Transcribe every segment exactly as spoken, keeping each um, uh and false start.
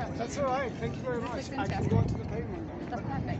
That's all right. Thank you very This much. looks I can interesting. go on to the pavement. That's perfect.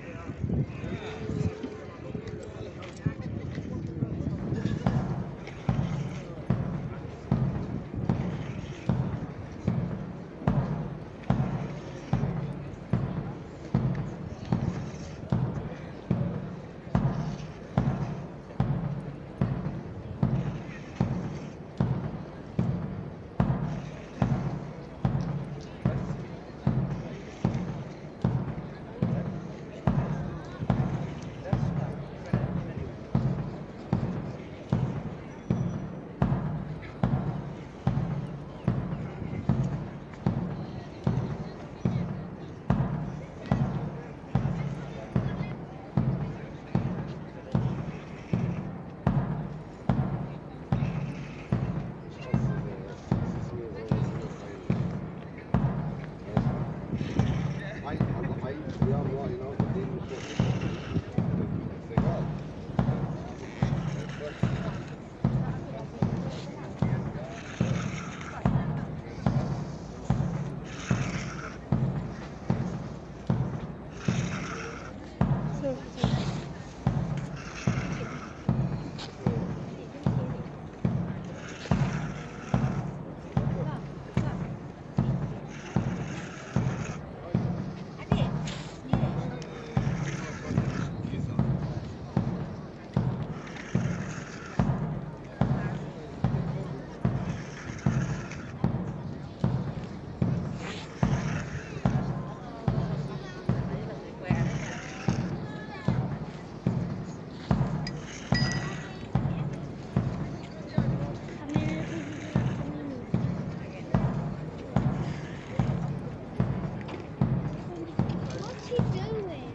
What's she doing?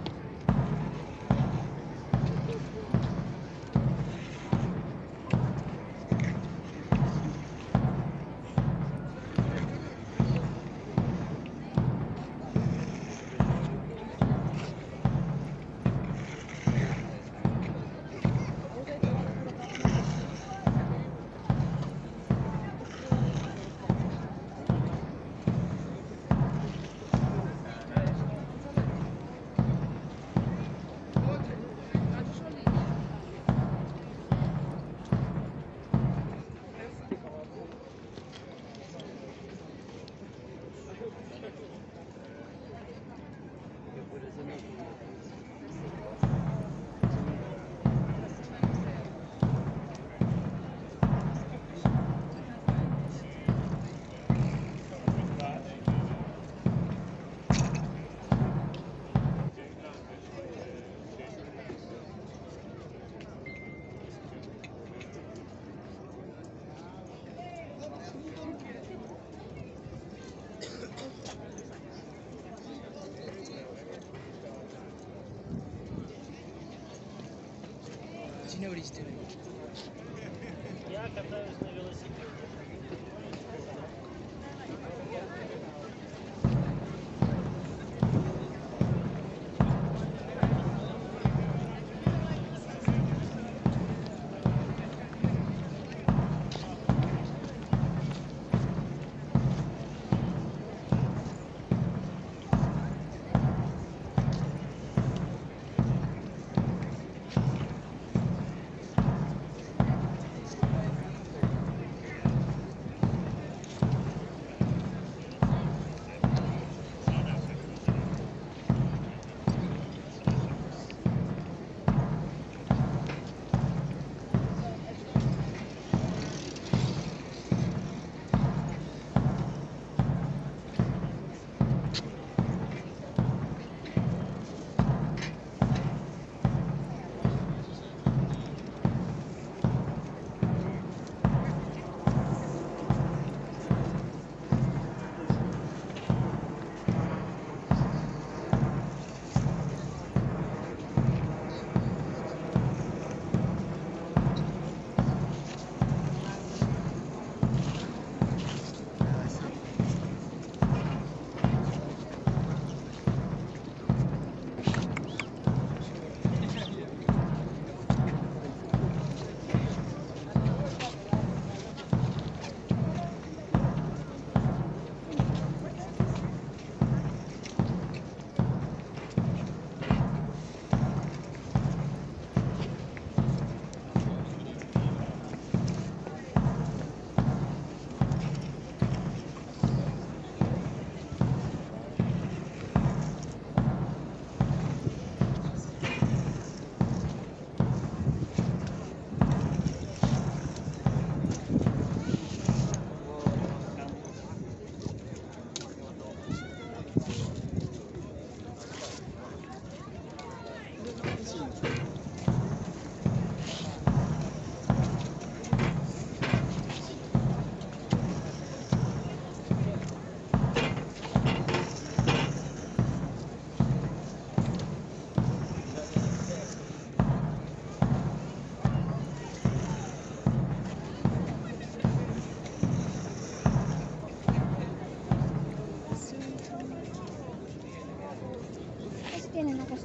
Does he know what he's doing? tienen ako sa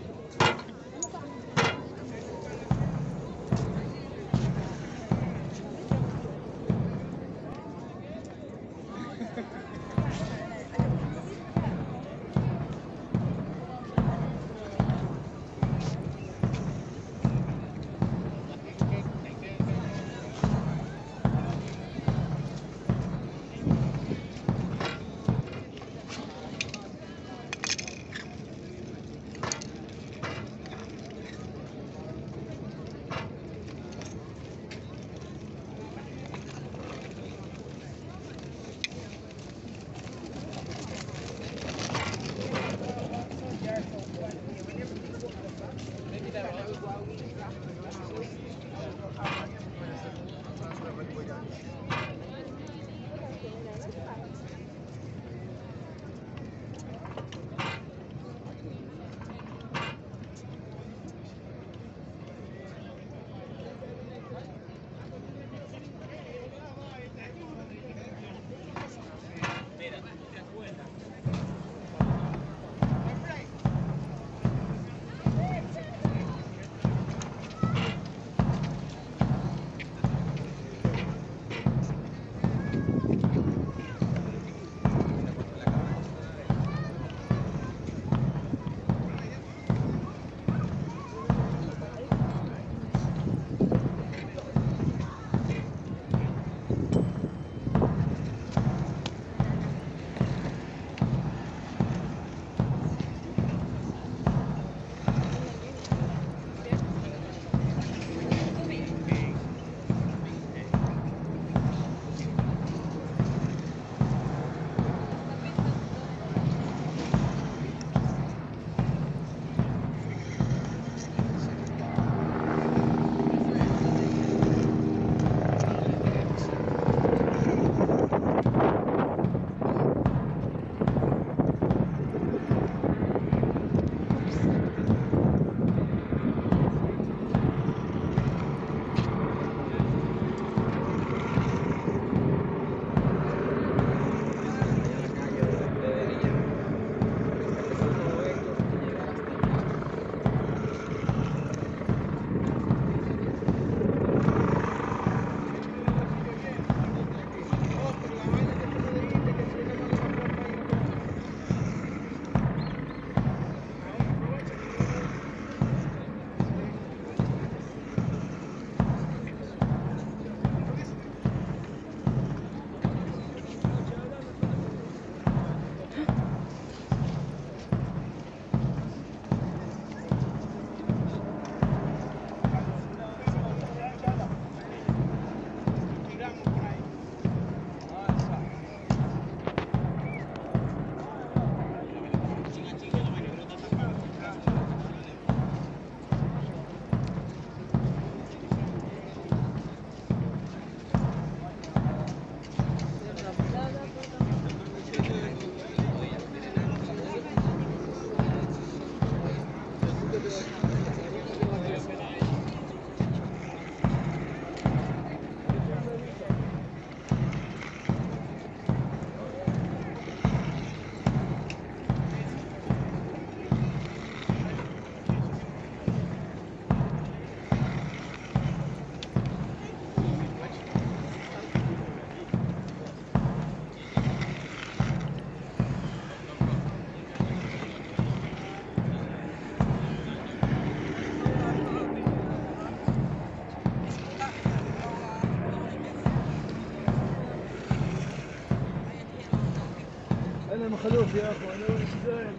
انا مخلوف يا اخوان انا وش زايد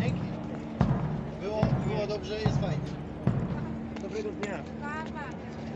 Było, było dobrze, jest fajnie. Dobrego dnia. Papa.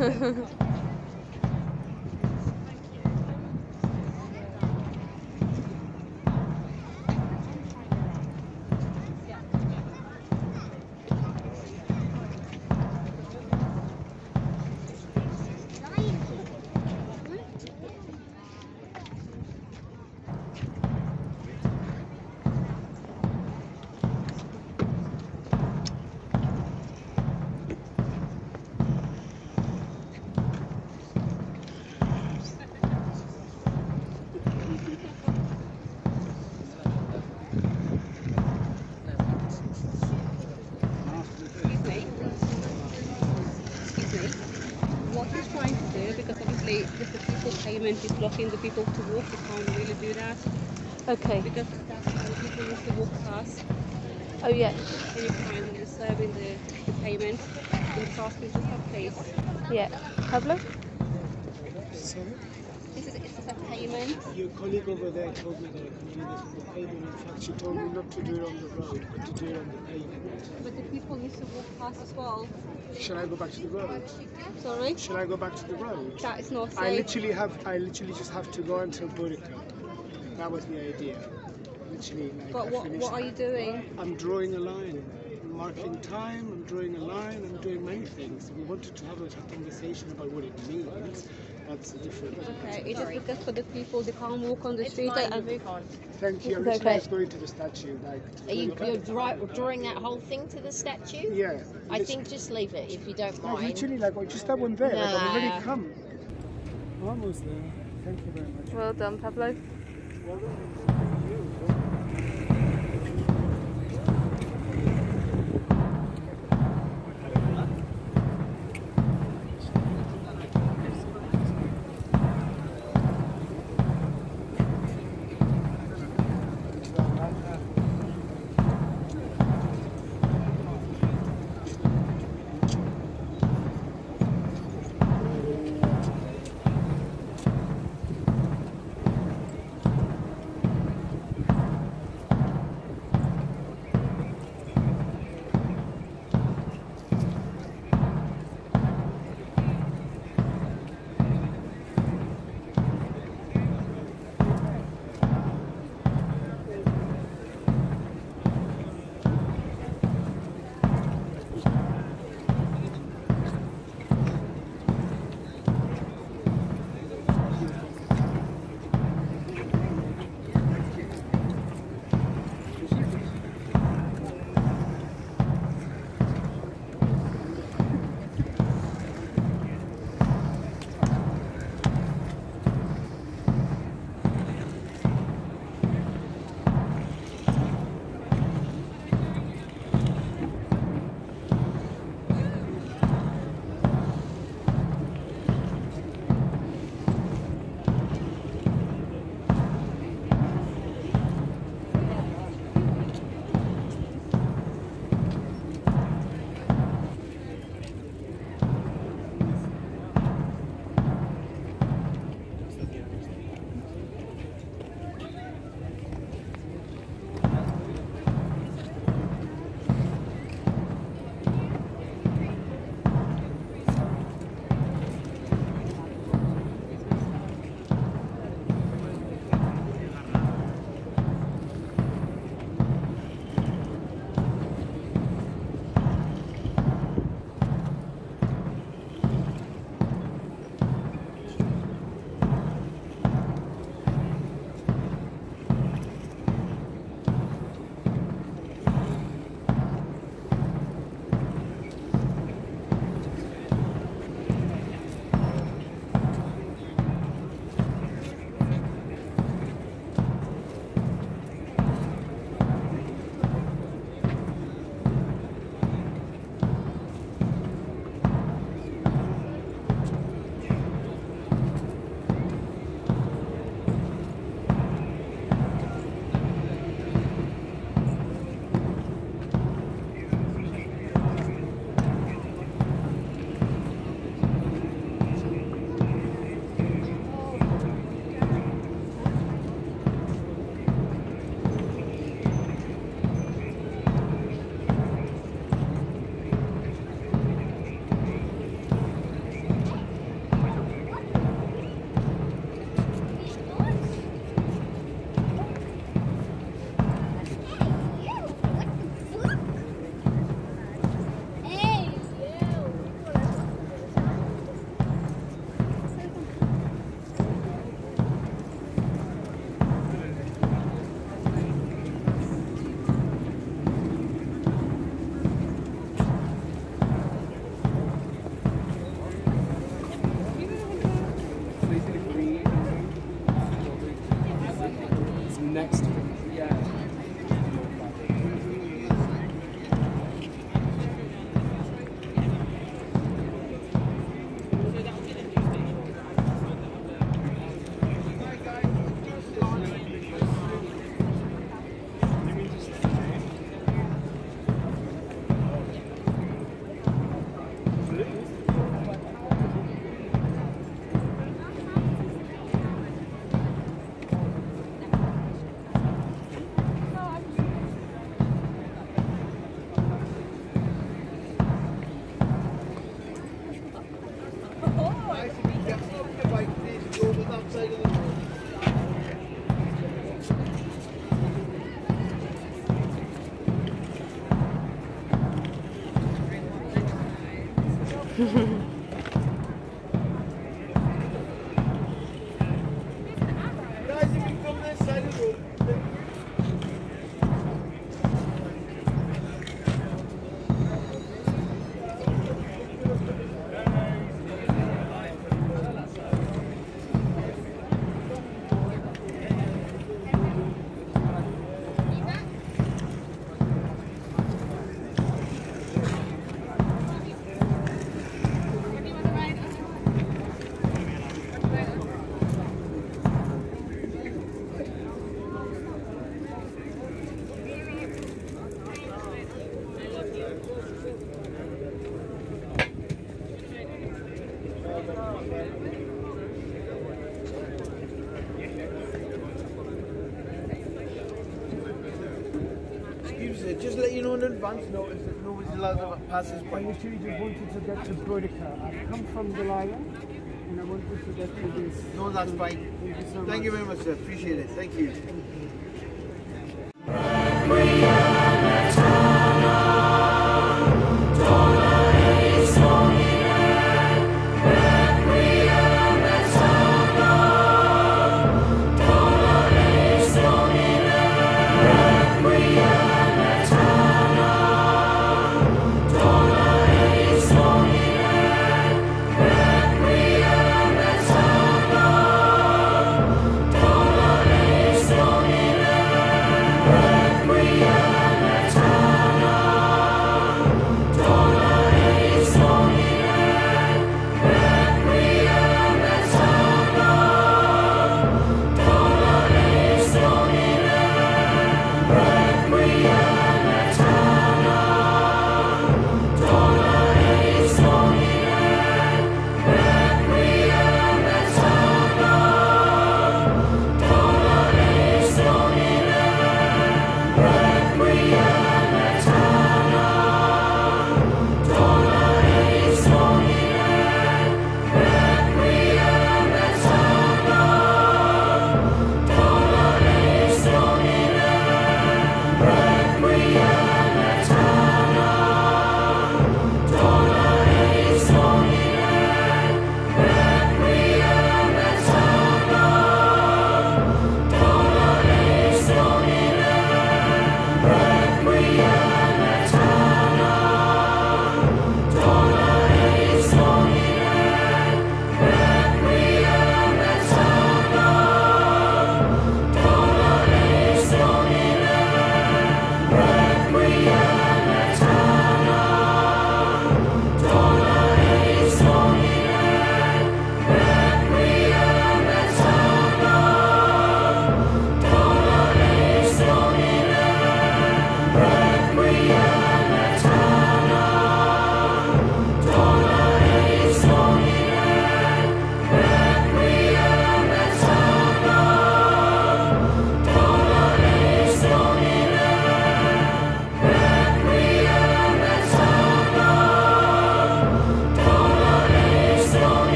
If the people payment is blocking the people to walk, you can't really do that. Okay. Because that's how the people used to walk past. Oh yeah. And you find them serving the, the payment in fast business place. Yeah. Pablo? Sorry? This is, this is a payment. Your colleague over there told me that I can do this on the pavement. In fact, she told me not to do it on the road, but to do it on the pavement. But the people used to walk past as well. Shall I go back to the road? Sorry? Shall I go back to the road? That is not safe. I literally have. I literally just have to go until Boadicea. That was the idea. Literally, like, But I what, finished- what are you doing? I'm drawing a line. I'm marking time. I'm drawing a line. I'm doing many things. We wanted to have a conversation about what it means. That's a different. Okay, it's just because for the people they can't walk on the It's street. fine, and move on. Thank you. I'm It's literally okay. just going to the statue. Like. Are you you're dri- drawing that whole thing to the statue? Yeah. I lit- think just leave it if you don't No, mind. literally, like, oh, just that one there. Like, I've already Nah. come. Almost there. Thank you very much. Well done, Pablo. Well done. Guys, you can come this side of the road. Excuse me, just let you know in advance notice that nobody's allowed to pass this I point. literally just wanted to get to Boadicea. I've come from DELINEATum and I wanted to get to this. No, that's fine. Thank you so much. Thank you very much, sir. Appreciate it. Thank you. Thank you.